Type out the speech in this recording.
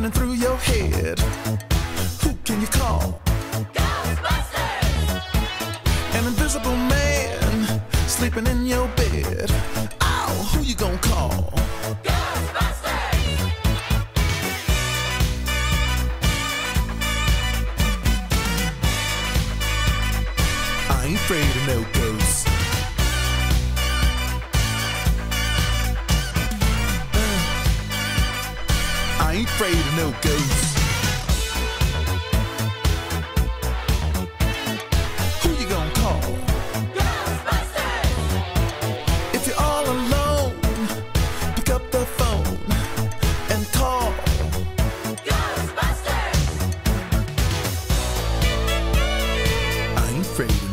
running through your head. Who can you call? Ghostbusters! An invisible man sleeping in your bed. Oh, who you gonna call? Ghostbusters! I ain't afraid of no ghosts. I ain't afraid of no ghosts. Who you gonna call? Ghostbusters! If you're all alone, pick up the phone and call Ghostbusters! I ain't afraid